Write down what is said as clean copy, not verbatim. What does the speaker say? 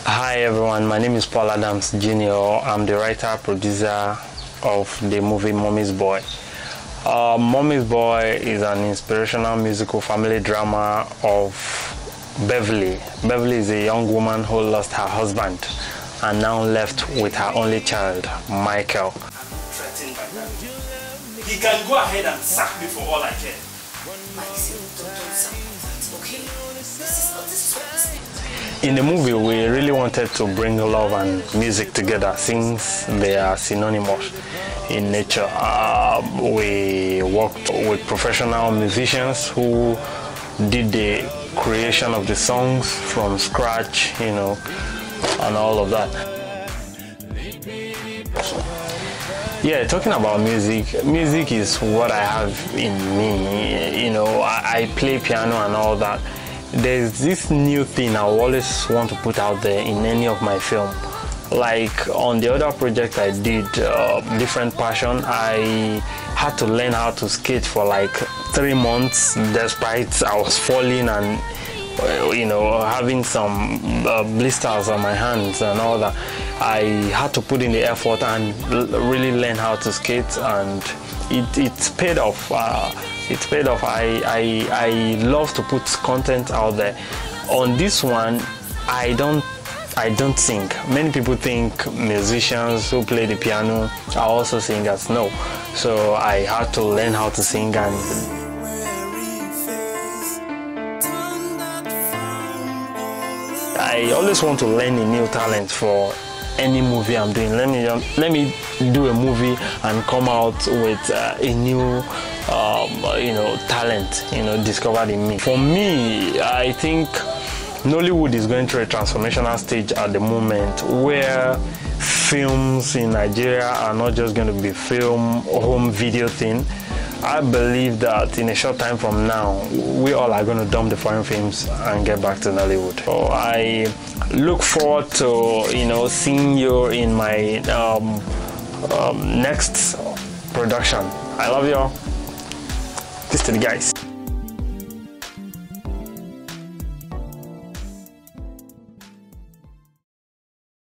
Hi everyone, my name is Paul Adams Jr. I'm the writer producer of the movie Mommy's Boy. Mommy's Boy is an inspirational musical family drama of Beverly. Beverly is a young woman who lost her husband and now left with her only child, Michael. I'm threatened by that. He can go ahead and sack me for all I care. Mike, don't sound like that, okay? This is what this is. In the movie, we really wanted to bring love and music together since they are synonymous in nature. We worked with professional musicians who did the creation of the songs from scratch, and all of that. Yeah, talking about music is what I have in me. I play piano and all that. There's this new thing I always want to put out there in any of my film. Like on the other project I did, Different Passion, I had to learn how to skate for like 3 months despite I was falling and having some blisters on my hands and all that. I had to put in the effort and really learn how to skate, and it's paid off. It's paid off. I love to put content out there. On this one, I don't sing. Many people think musicians who play the piano are also singers. No. So I had to learn how to sing, and I always want to learn a new talent for any movie I'm doing. Let me do a movie and come out with a new talent discovered in me. For me, I think Nollywood is going through a transformational stage at the moment where films in Nigeria are not just going to be film or home video thing. I believe that in a short time from now, we all are going to dump the foreign films and get back to Nollywood. So I look forward to seeing you in my next production. I love you all. Peace to the guys.